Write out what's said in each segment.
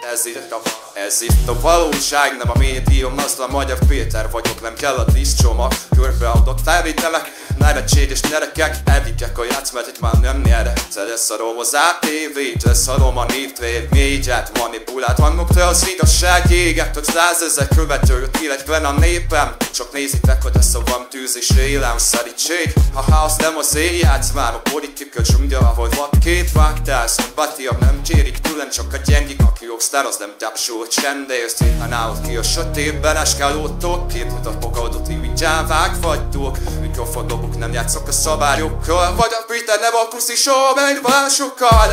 Ez itt a valóság, nem a médium, az a Magyar Péter vagyok, nem kell a díszcsomag, körbeadott felvételek, nevetséges gyerekek, elvigyek a játszmát, itt már nem nyerek. Leszarom az ATV-t, leszarom a négyet, manipulált hangokra az igazság éget, hogy 100 000 követőt, illetve a népem. Csak nézitek, hogy ez a van tűz és élem szerítség. Ha az nem az én játszmám, a politika dzsungja, ahol vad két vágtál, szombatiak nem kérik tőlem, csak a gyengik, aki rockstar, az nem tapsol csendész. Ha nálad ki a sötétben, eskálódtok, két mutat fogadott, így gyávák vagytok. Mikrofonobok, nem játszok a szabályokkal, vagy a Péter nem a puszi show, meg másokkal.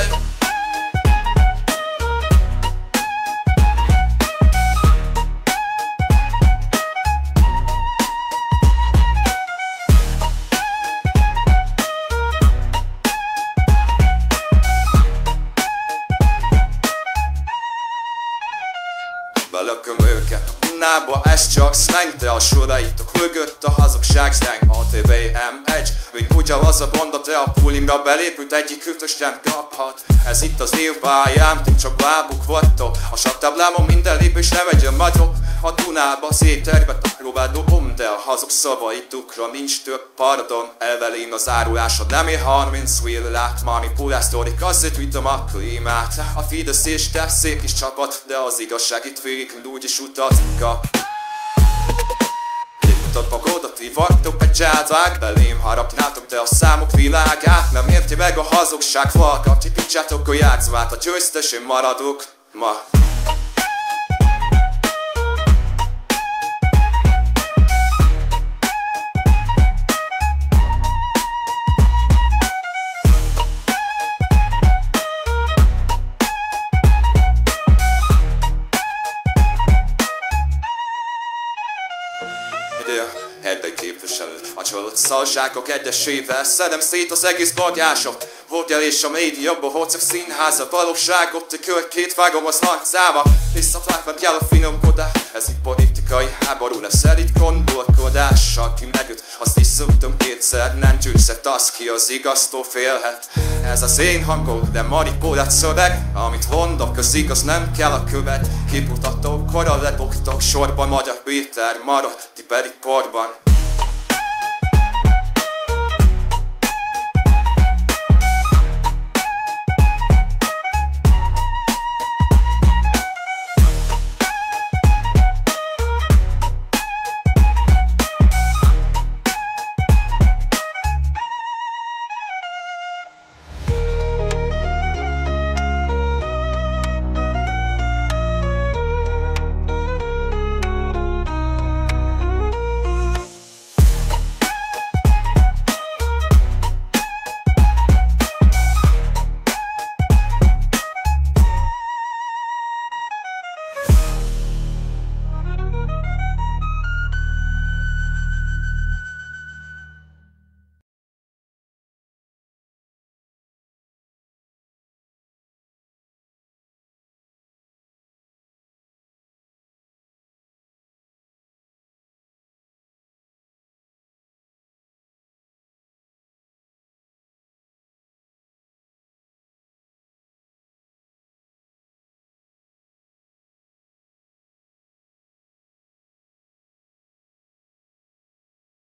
Belököm őket a punába, ez csak slang, de a soraitok mögött a hazugság slang. ATV M1, mint kutya az a banda, te a poolingra belépült, egyik ütös nem kaphat. Ez itt az évpályám, ti csak bábuk vagytok. A saktáblámon minden lépés nem egy önmagyok. A Dunába szétterbe taklóvá dobom, de a hazug szavaitukra nincs több pardon. Elvelém az árulásod, nem ér 30 wheel lát, manipulál sztorik, azért vitom a klímát. A Fidesz és te szép kis csapat, de az igazság itt végig úgyis utazik a magodat, ti vagytok egy csádzák, belém harapnátok, de a számok világát nem érti meg a hazugság falkat. Csipítsátok a játszmát, a győztes én maradok ma. Helyben képviselő, a csalódott szalságok egyesével szedem szét az egész bagyásot. Volt el és a médiumban hocok színháza, valóságot tükör, két vágom az nagy száma. Visszatvágva kell a finomkodás, ez itt politikai háború, ne szerint gondolkodással. Ki megüt, azt is szoktam kétszer, nem győzhet az, ki az igaztól félhet. Ez az én hangom, de manipulált szöveg, amit mondok, az igaz, nem kell a követ. Képmutatók, korra lebogtok sorban, Magyar Péter marad, ti pedig porban.